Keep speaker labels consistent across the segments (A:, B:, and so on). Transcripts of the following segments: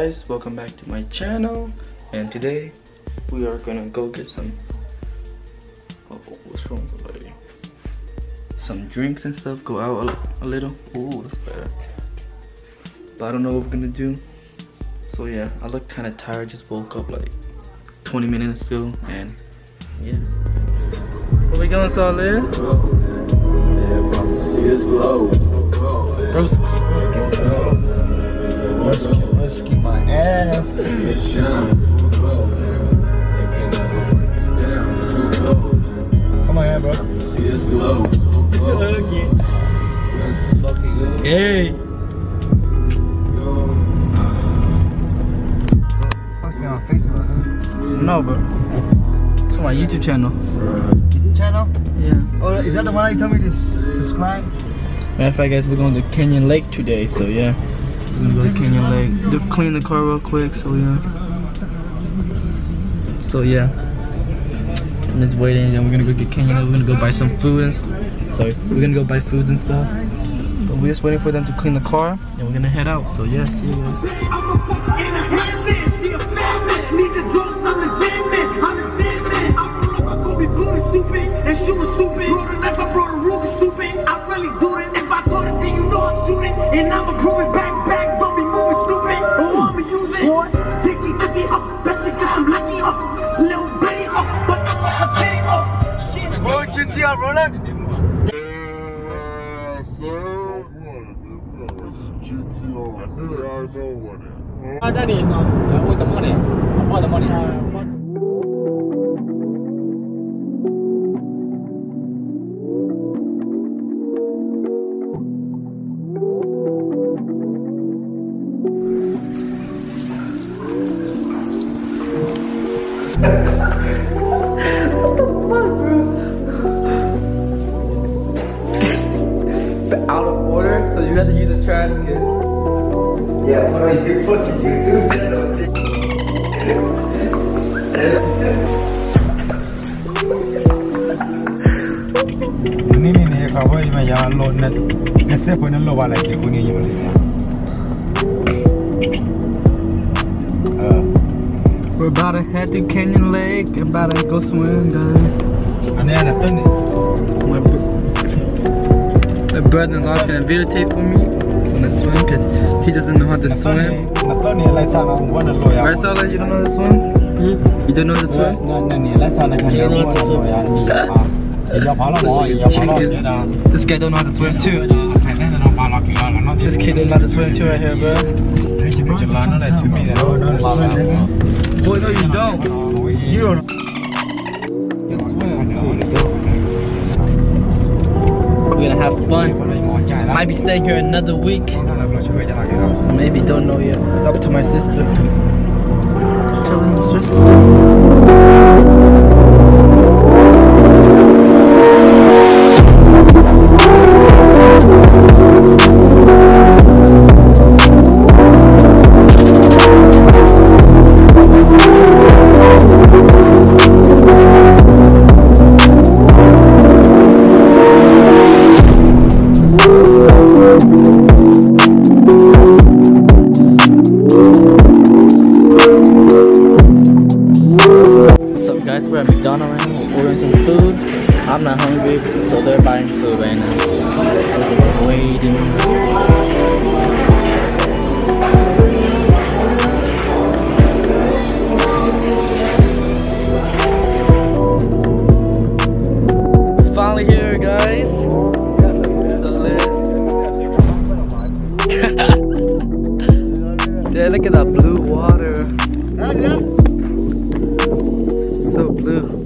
A: guys, welcome back to my channel, and today we are gonna go get some what's wrong with buddy? Some drinks and stuff, go out a little. Ooh, that's better. But I don't know what we're gonna do. So yeah, I look kind of tired, just woke up like 20 minutes ago, and yeah. Where we going, Solid?
B: Yeah, about to see this glow.
C: Let's keep my ass. Come on, here, bro.
B: See this glow.
A: Okay. Fucking hey.
C: Posting on Facebook, huh?
A: No, bro. It's for my YouTube channel.
C: YouTube channel?
A: Yeah.
C: Oh, is that the one that you told me to subscribe?
A: Matter of fact, guys, we're going to Canyon Lake today, so yeah. We're gonna go to Canyon Lake. Do clean the car real quick, so yeah. I'm just waiting, and we're gonna go get Canyon Lake. We're gonna go buy some food and we're gonna go buy foods and stuff. But we're just waiting for them to clean the car, and we're gonna head out. So yeah, see you guys.
D: And I'ma prove it back, don't be moving stupid. Oh, I'ma use it. Dicky, best shit just some licky, little bitty, but a titty,
C: Bro, GTR, roller.
E: Yeah, sir. GTR. I know what it.
C: Ada ni. Oh, temu ni. Apa temu ni?
A: Out of order, so you had to use a trash can.
C: Yeah, what are you fucking YouTube channel? Ni kalau ini yang lo net, nasi pun lo balai je kuni je boleh.
A: We're about to head to Canyon Lake. About to go swim, guys.
C: Ane ada tu ni.
A: My brother-in-law's gonna videotape for me when I swim, because he doesn't know how to swim. Right, Salah, you don't know how to swim? You don't know how to swim? This guy don't know how to swim too. This kid don't know how to swim too right here, bro. Boy, no you don't. You don't We're gonna have fun. Might be staying here another week. Maybe don't know yet. Up to my sister. Telling you, sis. We're at McDonald's right now, ordering some food. I'm not hungry, so they're buying food right now. Waiting. Finally here, guys. Yeah, look at that blue water. So blue.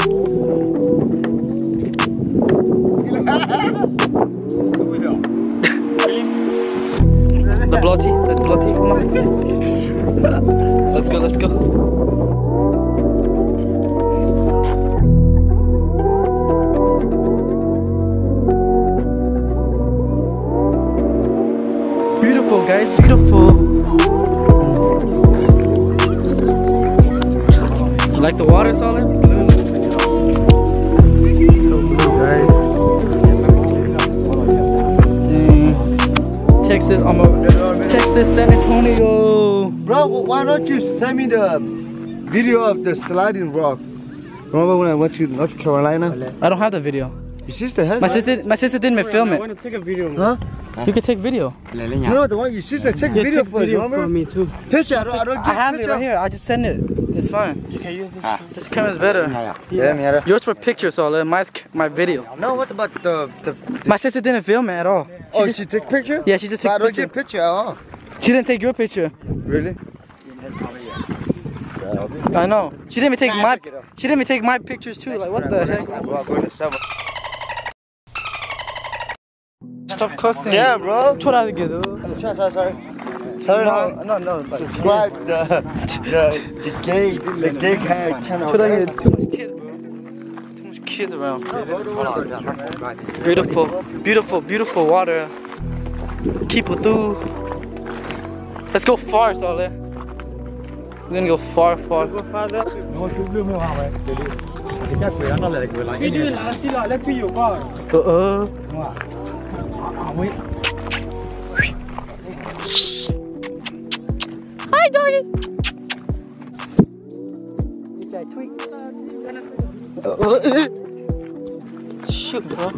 A: The bloody, come on. Let's go. Beautiful, guys, beautiful. You like the water, Solid? Blue. So blue, guys. Texas, San Antonio.
F: Bro, why don't you send me the video of the sliding rock? Remember when I went to North Carolina?
A: I don't have the video.
F: Your sister has
A: My sister didn't even film
G: I
A: it.
G: want to take a video.
F: Huh?
A: You can take video.
F: No, the one your sister took video for us, remember?
G: For me too.
F: Picture, I don't
A: I have it right here. I just send it. It's fine.
G: You can use this.
A: This camera's better.
F: Yeah,
A: Yours for pictures, so mine's my video.
F: no, what about the
A: My sister didn't film it at all.
F: oh, she took picture?
A: Yeah, she just
F: But I
A: took
F: don't
A: picture.
F: get picture at all.
A: She didn't take your picture.
F: Really?
A: I know. She didn't even take my pictures too. Like what the heck? Stop cussing.
F: Yeah, bro.
A: Sorry.
F: Sorry,
A: No.
F: subscribe the gay channel.
A: Too much kids, bro. Too much kids around. Beautiful water. Keep it through. Let's go far, Saleh. We're gonna go far.
G: Go farther. Video let's see you go.
A: Hi, doggy. Get that tweet. Shoot, bro.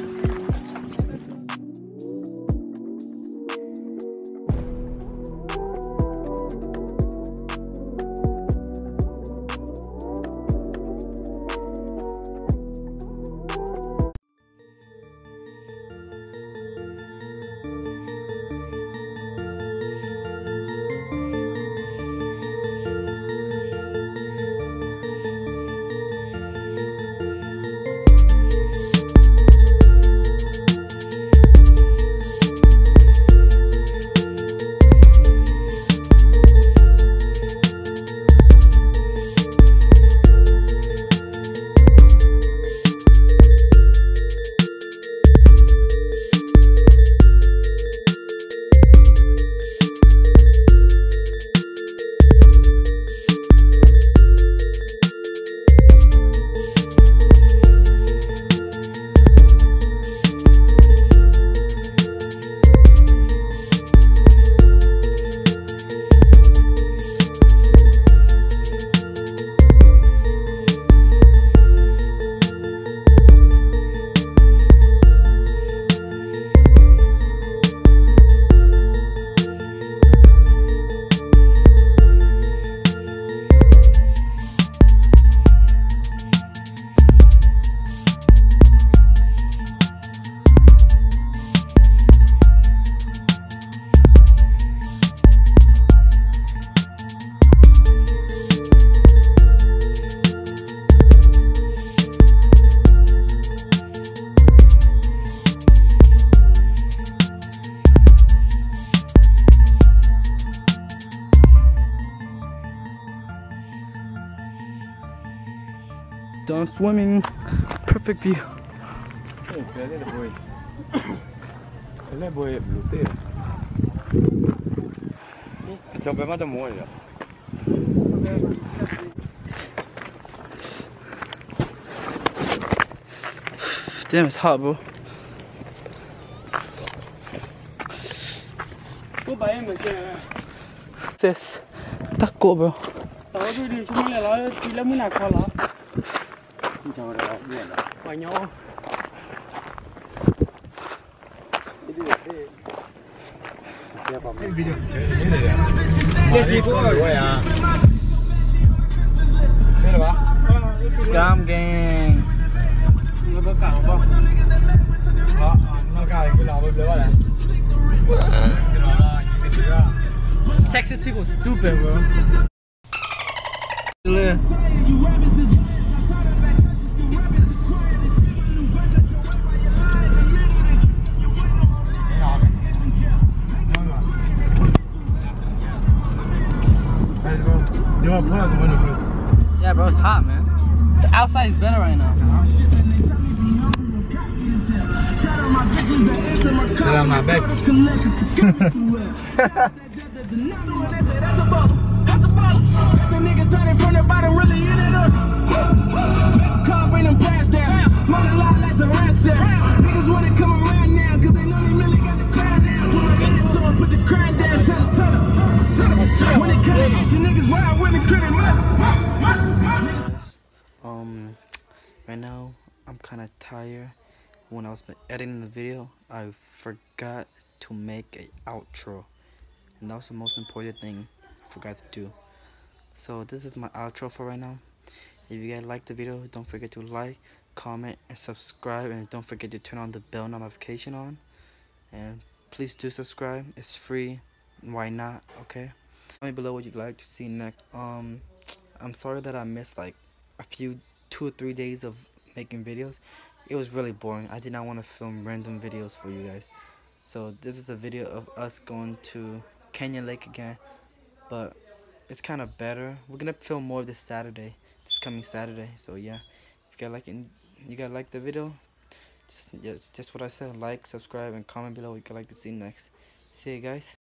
A: Done swimming. Perfect view. Damn, it's hot, bro. This, taco, bro. Scam gang. Texas people stupid, bro. Yeah, bro, it's hot, man. The outside is better right now.
C: Sit on my back.
D: When it
A: Right now I'm kind of tired. When I was editing the video, I forgot to make an outro, and that was the most important thing I forgot to do. So this is my outro for right now. If you guys like the video, don't forget to like, comment, and subscribe, and don't forget to turn on the bell notification on. And please do subscribe. It's free. Why not? Okay. Comment below what you'd like to see next. I'm sorry that I missed like a few 2 or 3 days of making videos. It was really boring. I did not want to film random videos for you guys. So this is a video of us going to Canyon Lake again, but it's kind of better. We're gonna film more this Saturday, this coming Saturday. So yeah, if you guys like the video, just what I said. Like, subscribe, and comment below what you would like to see next. See you guys.